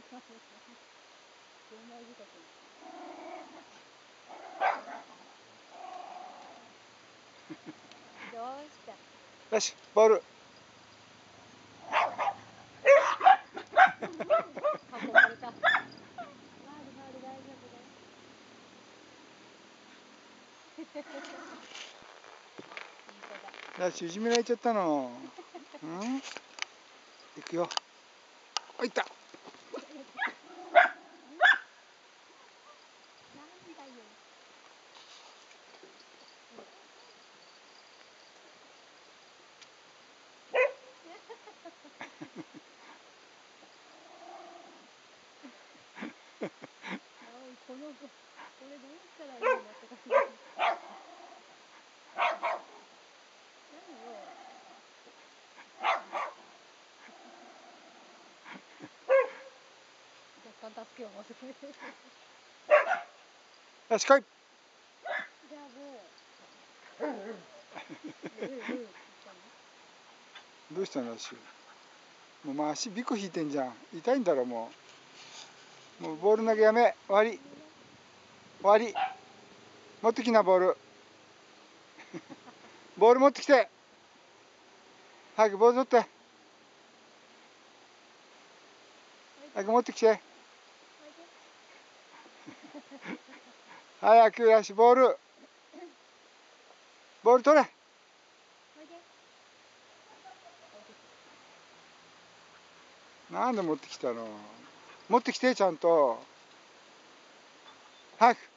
よし、ボール。よし、いじめられちゃったの。うん。いくよ。あ、いった。 これどうしたらいいのって感じ。若干助けを求めてる。 よし、来い。 じゃあどうしたの、足。もう足ビク引いてんじゃん。痛いんだろ、もう。もうボール投げやめ。終わり。終わり。持ってきな、ボール。ボール持ってきて。早くボール取って。早く持ってきて。早く、よし、ボール。ボール取れ。なんで持ってきたの。持ってきて、ちゃんと。早く。